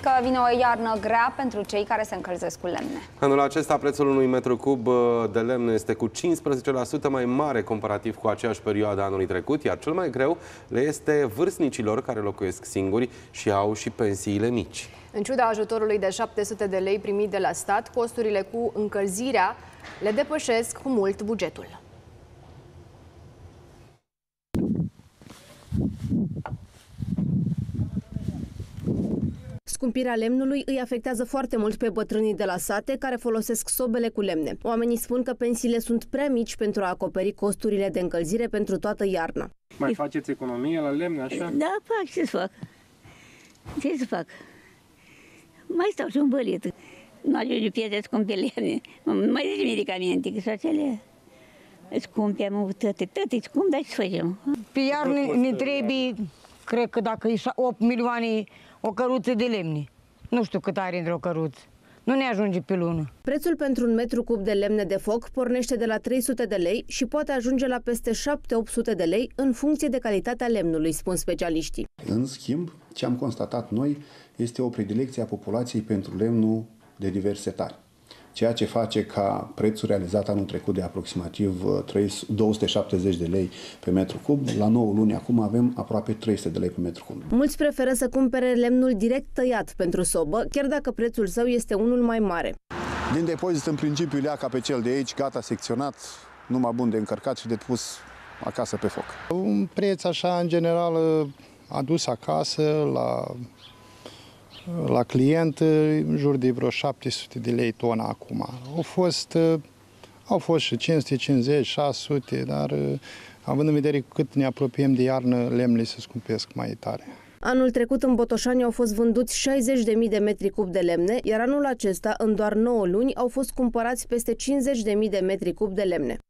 că vine o iarnă grea pentru cei care se încălzesc cu lemne. Anul acesta prețul unui metru cub de lemn este cu 15% mai mare comparativ cu aceeași perioadă anului trecut, iar cel mai greu le este vârstnicilor care locuiesc singuri și au și pensiile mici. În ciuda ajutorului de 700 de lei primit de la stat, costurile cu încălzirea le depășesc cu mult bugetul. Scumpirea lemnului îi afectează foarte mult pe bătrânii de la sate care folosesc sobele cu lemne. Oamenii spun că pensiile sunt prea mici pentru a acoperi costurile de încălzire pentru toată iarna. Mai faceți economie la lemne, așa? Da, fac. Ce să fac? Ce să fac? Mai stau și un bălit. Nu ajunge piese scumpe lemne. Mai zice medicamente, că sunt acele scumpe, am avut toate scumpe, dar ce facem? Pe iarnă ne trebuie, cred că dacă e 8 milioane o căruță de lemne. Nu știu cât are într-o căruță. Nu ne ajunge pe lună. Prețul pentru un metru cub de lemne de foc pornește de la 300 de lei și poate ajunge la peste 700-800 de lei în funcție de calitatea lemnului, spun specialiștii. În schimb, ce am constatat noi este o predilecție a populației pentru lemnul de divers setari, ceea ce face ca prețul realizat anul trecut de aproximativ 270 de lei pe metru cub, la 9 luni acum avem aproape 300 de lei pe metru cub. Mulți preferă să cumpere lemnul direct tăiat pentru sobă, chiar dacă prețul său este unul mai mare. Din depozit, în principiu, le ia ca pe cel de aici, gata secționat, numai bun de încărcat și de pus acasă pe foc. Un preț așa, în general, adus acasă la client, în jur de vreo 700 de lei tona acum. Au fost și 550, 600, dar având în vedere cât ne apropiem de iarnă, lemnele se scumpesc mai tare. Anul trecut în Botoșani au fost vânduți 60.000 de metri cub de lemne, iar anul acesta, în doar 9 luni, au fost cumpărați peste 50.000 de metri cub de lemne.